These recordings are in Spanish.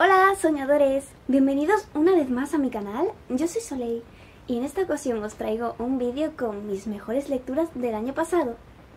Hola soñadores, bienvenidos una vez más a mi canal. Yo soy Soleil y en esta ocasión os traigo un vídeo con mis mejores lecturas del año pasado.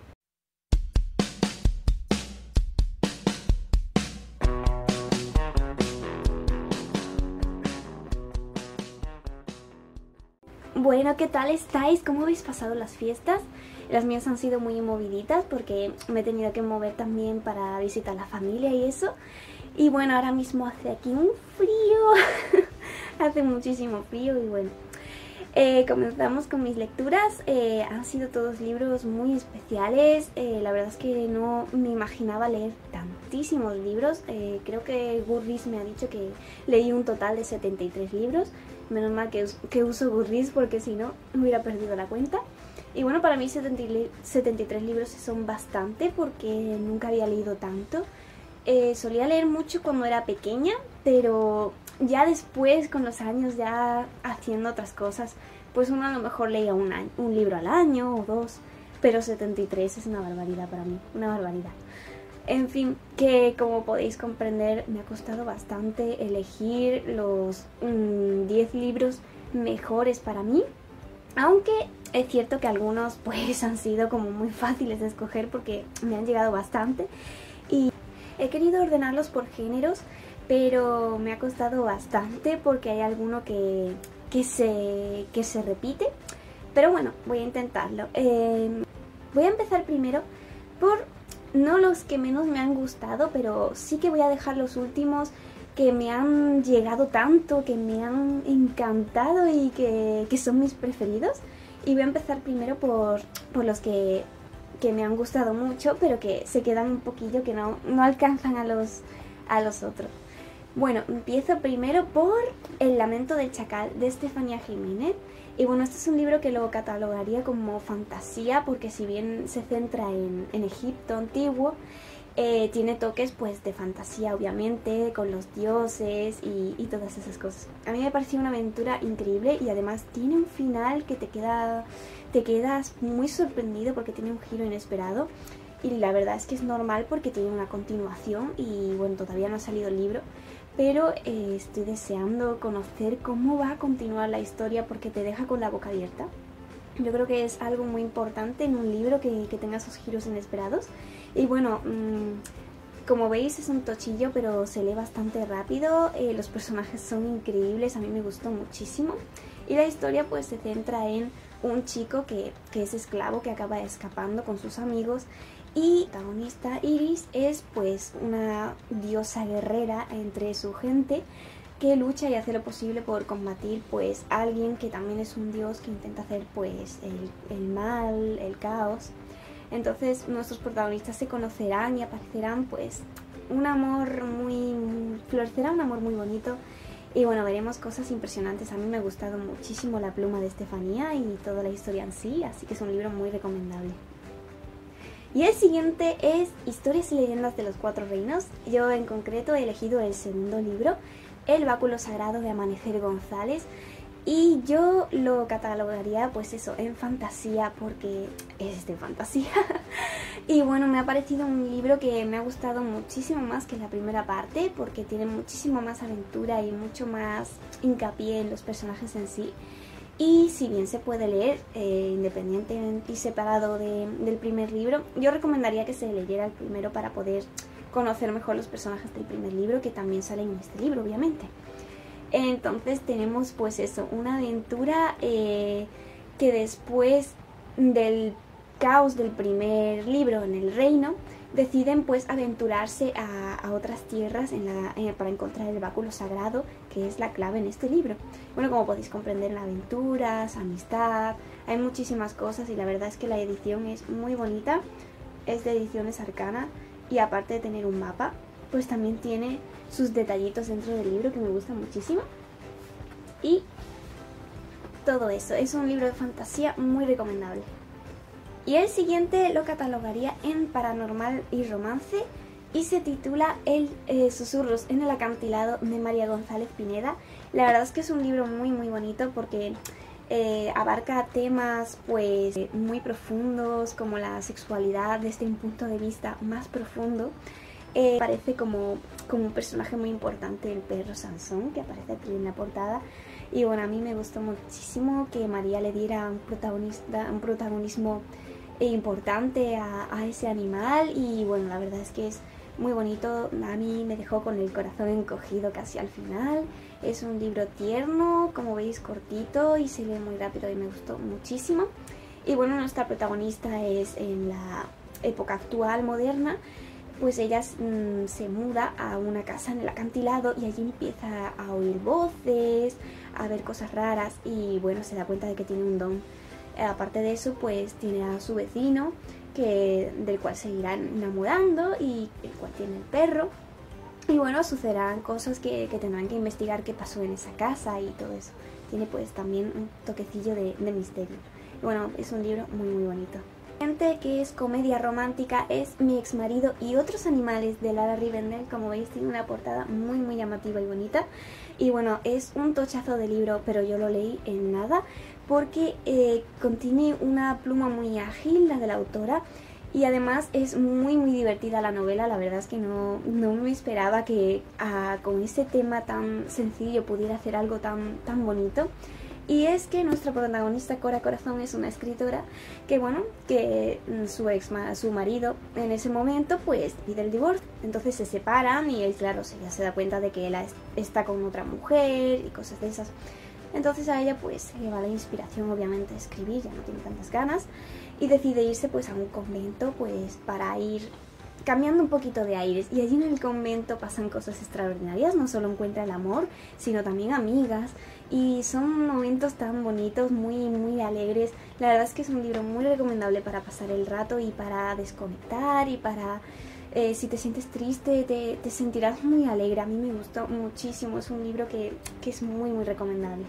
Bueno, ¿qué tal estáis? ¿Cómo habéis pasado las fiestas? Las mías han sido muy moviditas porque me he tenido que mover también para visitar a la familia y eso. Y bueno, ahora mismo hace aquí un frío, hace muchísimo frío y bueno. Comenzamos con mis lecturas. Han sido todos libros muy especiales. La verdad es que no me imaginaba leer tantísimos libros. Creo que Goodreads me ha dicho que leí un total de 73 libros. Menos mal que uso Goodreads porque si no me hubiera perdido la cuenta. Y bueno, para mí 73 libros son bastante porque nunca había leído tanto. Solía leer mucho cuando era pequeña, pero ya después, con los años, ya haciendo otras cosas, pues uno a lo mejor leía un libro al año o dos, pero 73 es una barbaridad para mí, una barbaridad. En fin, que como podéis comprender, me ha costado bastante elegir los 10 libros mejores para mí, aunque es cierto que algunos pues han sido como muy fáciles de escoger porque me han llegado bastante y he querido ordenarlos por géneros, pero me ha costado bastante porque hay alguno que se repite. Pero bueno, voy a intentarlo. Voy a empezar primero por no los que menos me han gustado, pero sí que voy a dejar los últimos que me han llegado tanto, que me han encantado y que son mis preferidos. Y voy a empezar primero por los que me han gustado mucho, pero que se quedan un poquillo, que no alcanzan a los otros. Bueno, empiezo primero por El lamento del chacal de Estefanía Giménez. Y bueno, este es un libro que lo catalogaría como fantasía, porque si bien se centra en Egipto antiguo, tiene toques pues de fantasía, obviamente, con los dioses y todas esas cosas. A mí me pareció una aventura increíble y además tiene un final que te quedas muy sorprendido porque tiene un giro inesperado. Y la verdad es que es normal porque tiene una continuación y bueno, todavía no ha salido el libro, pero estoy deseando conocer cómo va a continuar la historia porque te deja con la boca abierta. Yo creo que es algo muy importante en un libro que tenga esos giros inesperados. Y bueno, como veis es un tochillo, pero se lee bastante rápido. Los personajes son increíbles, a mí me gustó muchísimo. Y la historia pues se centra en un chico que es esclavo, que acaba escapando con sus amigos. Y la protagonista Iris es pues una diosa guerrera entre su gente que lucha y hace lo posible por combatir pues a alguien que también es un dios que intenta hacer pues el mal, el caos. Entonces nuestros protagonistas se conocerán y aparecerán pues florecerá un amor muy bonito. Y bueno, veremos cosas impresionantes. A mí me ha gustado muchísimo la pluma de Estefanía y toda la historia en sí, así que es un libro muy recomendable. Y el siguiente es Historias y leyendas de los Cuatro Reinos. Yo en concreto he elegido el segundo libro, El báculo sagrado de Amanecer González. Y yo lo catalogaría pues eso, en fantasía, porque es de fantasía. Y bueno, me ha parecido un libro que me ha gustado muchísimo más que la primera parte, porque tiene muchísimo más aventura y mucho más hincapié en los personajes en sí. Y si bien se puede leer independientemente y separado del primer libro, yo recomendaría que se leyera el primero para poder conocer mejor los personajes del primer libro, que también salen en este libro, obviamente. Entonces tenemos pues eso, una aventura que después del caos del primer libro en el reino, deciden pues aventurarse a otras tierras para encontrar el báculo sagrado, que es la clave en este libro. Bueno, como podéis comprender, aventuras, amistad, hay muchísimas cosas y la verdad es que la edición es muy bonita, es de Ediciones Arcana y aparte de tener un mapa, pues también tiene sus detallitos dentro del libro que me gustan muchísimo. Y todo eso, es un libro de fantasía muy recomendable. Y el siguiente lo catalogaría en paranormal y romance y se titula Susurros en el acantilado de María González Pineda. La verdad es que es un libro muy bonito porque abarca temas pues muy profundos como la sexualidad desde un punto de vista más profundo. Aparece como un personaje muy importante el perro Sansón, que aparece aquí en la portada. Y bueno, a mí me gustó muchísimo que María le diera un protagonismo importante a ese animal. Y bueno, la verdad es que es muy bonito. A mí me dejó con el corazón encogido casi al final. Es un libro tierno, como veis, cortito y se lee muy rápido y me gustó muchísimo. Y bueno, nuestra protagonista es en la época actual, moderna. Pues ella se muda a una casa en el acantilado y allí empieza a oír voces, a ver cosas raras y bueno, se da cuenta de que tiene un don. Aparte de eso, pues tiene a su vecino, del cual se irá enamorando y el cual tiene el perro. Y bueno, sucederán cosas que tendrán que investigar qué pasó en esa casa y todo eso. Tiene pues también un toquecillo de misterio. Y bueno, es un libro muy muy bonito. Que es comedia romántica es Mi exmarido y otros animales de Lara Rivendell. Como veis, tiene una portada muy muy llamativa y bonita. Y bueno, es un tochazo de libro, pero yo lo leí en nada porque contiene una pluma muy ágil, la de la autora. Y además es muy muy divertida la novela. La verdad es que no me esperaba que con ese tema tan sencillo pudiera hacer algo tan bonito. Y es que nuestra protagonista Cora Corazón es una escritora que bueno, que su marido en ese momento pues pide el divorcio. Entonces se separan y él, claro, ella se da cuenta de que él está con otra mujer y cosas de esas. Entonces a ella pues le va la inspiración obviamente de escribir, ya no tiene tantas ganas y decide irse pues a un convento pues para ir cambiando un poquito de aires. Y allí en el convento pasan cosas extraordinarias, no solo encuentra el amor, sino también amigas. Y son momentos tan bonitos, muy muy alegres. La verdad es que es un libro muy recomendable para pasar el rato y para desconectar y para... si te sientes triste, te sentirás muy alegre. A mí me gustó muchísimo, es un libro que es muy muy recomendable.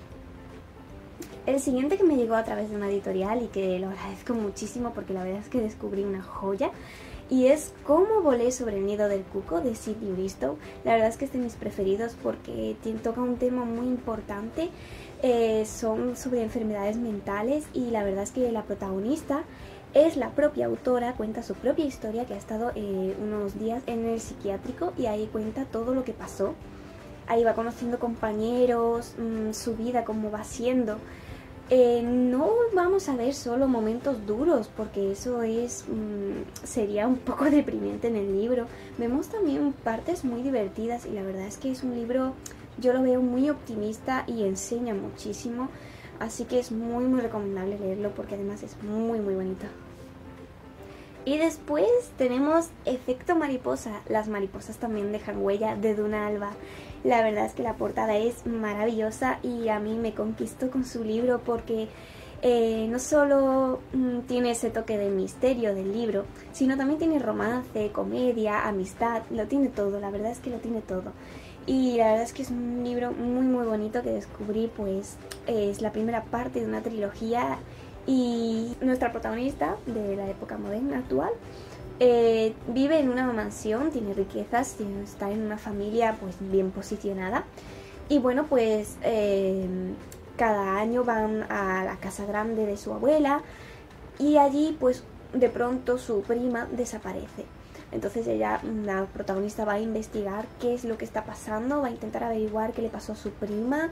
El siguiente que me llegó a través de una editorial y que lo agradezco muchísimo porque la verdad es que descubrí una joya. Y es Cómo volé sobre el nido del cuco, de Sydney Bristow. La verdad es que es de mis preferidos porque toca un tema muy importante. Son sobre enfermedades mentales y la verdad es que la protagonista es la propia autora, cuenta su propia historia, que ha estado unos días en el psiquiátrico y ahí cuenta todo lo que pasó. Ahí va conociendo compañeros, su vida, cómo va siendo. No vamos a ver solo momentos duros porque eso sería un poco deprimente en el libro. Vemos también partes muy divertidas y la verdad es que es un libro, yo lo veo muy optimista y enseña muchísimo, así que es muy muy recomendable leerlo porque además es muy muy bonito. Y después tenemos Efecto Mariposa. Las mariposas también dejan huella, de Duna Alba. La verdad es que la portada es maravillosa y a mí me conquistó con su libro porque no solo tiene ese toque de misterio del libro, sino también tiene romance, comedia, amistad, lo tiene todo, la verdad es que lo tiene todo. Y la verdad es que es un libro muy muy bonito que descubrí, pues es la primera parte de una trilogía. Y nuestra protagonista de la época moderna actual vive en una mansión, tiene riquezas, está en una familia pues bien posicionada. Y bueno, pues cada año van a la casa grande de su abuela y allí pues de pronto su prima desaparece. Entonces la protagonista va a investigar qué es lo que está pasando, va a intentar averiguar qué le pasó a su prima.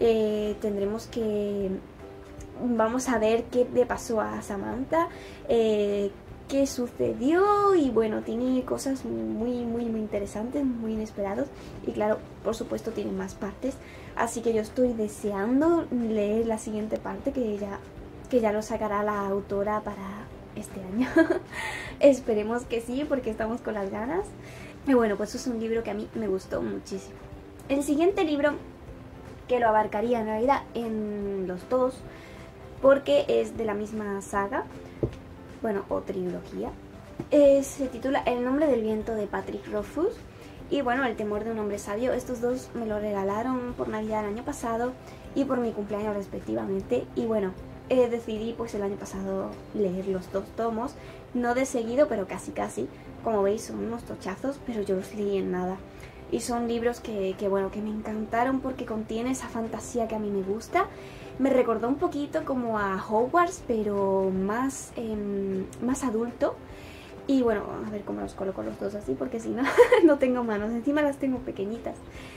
Vamos a ver qué le pasó a Samantha, qué sucedió y bueno, tiene cosas muy muy muy interesantes, muy inesperados y claro, por supuesto tiene más partes, así que yo estoy deseando leer la siguiente parte que ya lo sacará la autora para este año. Esperemos que sí, porque estamos con las ganas. Y bueno, pues es un libro que a mí me gustó muchísimo. El siguiente libro, que lo abarcaría en realidad en los dos, porque es de la misma saga, bueno, o trilogía, se titula El nombre del viento, de Patrick Rothfuss. Y bueno, El temor de un hombre sabio. Estos dos me lo regalaron por Navidad el año pasado y por mi cumpleaños respectivamente. Y bueno, decidí pues el año pasado leer los dos tomos, no de seguido, pero casi casi. Como veis son unos tochazos, pero yo los leí en nada. Y son libros que me encantaron porque contiene esa fantasía que a mí me gusta. Me recordó un poquito como a Hogwarts, pero más adulto. Y bueno, a ver cómo los coloco los dos así, porque si no, no tengo manos. Encima las tengo pequeñitas.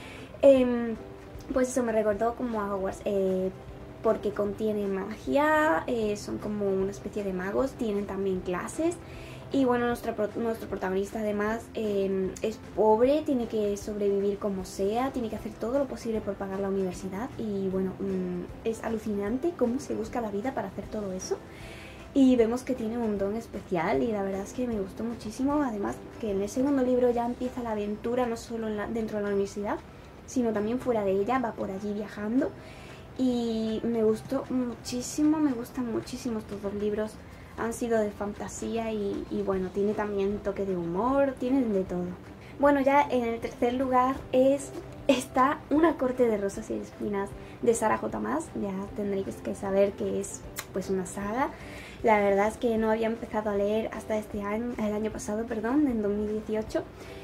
Pues eso me recordó como a Hogwarts, porque contiene magia, son como una especie de magos, tienen también clases. Y bueno, nuestro protagonista además es pobre, tiene que sobrevivir como sea, tiene que hacer todo lo posible por pagar la universidad. Y bueno, es alucinante cómo se busca la vida para hacer todo eso. Y vemos que tiene un don especial y la verdad es que me gustó muchísimo. Además que en el segundo libro ya empieza la aventura, no solo dentro de la universidad, sino también fuera de ella, va por allí viajando. Y me gustó muchísimo, me gustan muchísimo estos dos libros. Han sido de fantasía y bueno, tiene también toque de humor, tienen de todo. Bueno, ya en el tercer lugar está Una corte de rosas y espinas de Sarah J. Maas. Ya tendréis que saber que es pues una saga. La verdad es que no había empezado a leer hasta el año pasado, perdón, en 2018.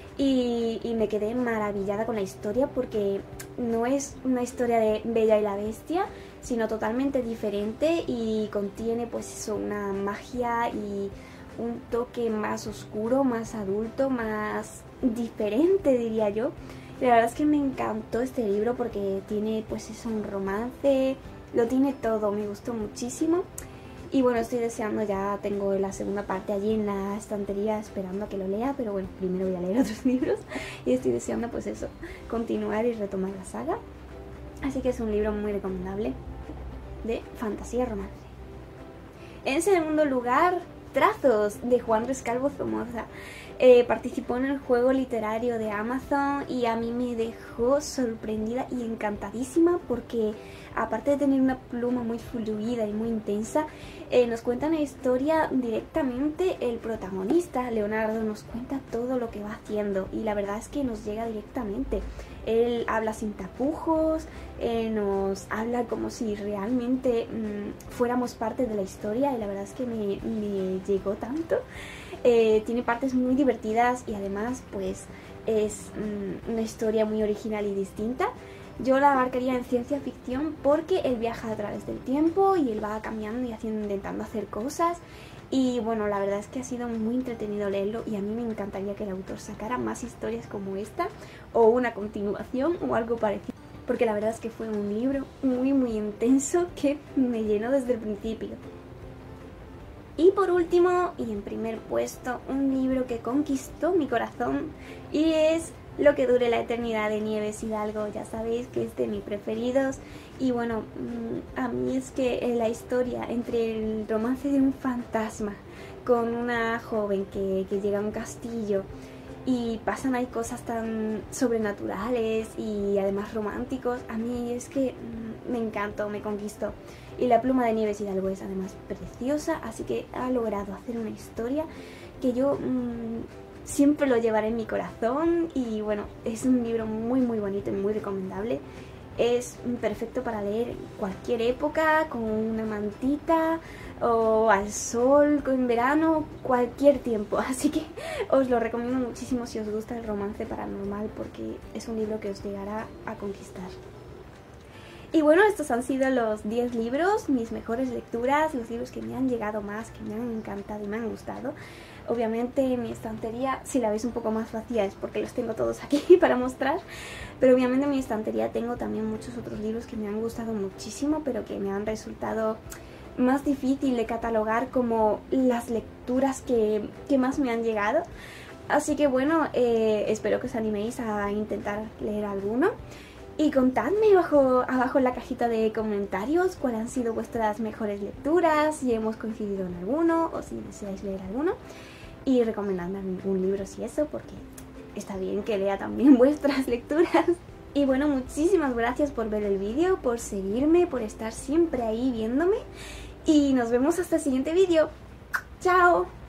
Y me quedé maravillada con la historia porque no es una historia de Bella y la Bestia, sino totalmente diferente y contiene pues eso, una magia y un toque más oscuro, más adulto, más diferente diría yo. La verdad es que me encantó este libro porque tiene pues eso, un romance, lo tiene todo, me gustó muchísimo. Y bueno, estoy deseando, ya tengo la segunda parte allí en la estantería esperando a que lo lea, pero bueno, primero voy a leer otros libros y estoy deseando pues eso, continuar y retomar la saga. Así que es un libro muy recomendable de fantasía romance. En segundo lugar, Trazos de Juan Rescalvo Somoza. Participó en el juego literario de Amazon y a mí me dejó sorprendida y encantadísima porque aparte de tener una pluma muy fluida y muy intensa, nos cuenta una historia directamente el protagonista. Leonardo nos cuenta todo lo que va haciendo y la verdad es que nos llega directamente. Él habla sin tapujos, nos habla como si realmente fuéramos parte de la historia y la verdad es que me llegó tanto. Tiene partes muy divertidas y además pues es una historia muy original y distinta. Yo la abarcaría en ciencia ficción porque él viaja a través del tiempo y él va cambiando y intentando hacer cosas. Y bueno, la verdad es que ha sido muy entretenido leerlo y a mí me encantaría que el autor sacara más historias como esta o una continuación o algo parecido. Porque la verdad es que fue un libro muy muy intenso que me llenó desde el principio. Y por último, y en primer puesto, un libro que conquistó mi corazón y es Lo que dure la eternidad de Nieves Hidalgo. Ya sabéis que es de mis preferidos y bueno, a mí es que la historia entre el romance de un fantasma con una joven que llega a un castillo y pasan ahí cosas tan sobrenaturales y además románticos, a mí es que me encantó, me conquistó. Y la pluma de Nieves Hidalgo es además preciosa, así que ha logrado hacer una historia que yo siempre lo llevaré en mi corazón. Y bueno, es un libro muy muy bonito y muy recomendable. Es perfecto para leer en cualquier época, con una mantita o al sol, en verano, cualquier tiempo. Así que os lo recomiendo muchísimo si os gusta el romance paranormal porque es un libro que os llegará a conquistar. Y bueno, estos han sido los 10 libros, mis mejores lecturas, los libros que me han llegado más, que me han encantado y me han gustado. Obviamente mi estantería, si la veis un poco más vacía es porque los tengo todos aquí para mostrar, pero obviamente en mi estantería tengo también muchos otros libros que me han gustado muchísimo, pero que me han resultado más difícil de catalogar como las lecturas que más me han llegado. Así que bueno, espero que os animéis a intentar leer alguno. Y contadme abajo en la cajita de comentarios cuáles han sido vuestras mejores lecturas, si hemos coincidido en alguno o si deseáis leer alguno. Y recomendadme algún libro si eso, porque está bien que lea también vuestras lecturas. Y bueno, muchísimas gracias por ver el vídeo, por seguirme, por estar siempre ahí viéndome. Y nos vemos hasta el siguiente vídeo. ¡Chao!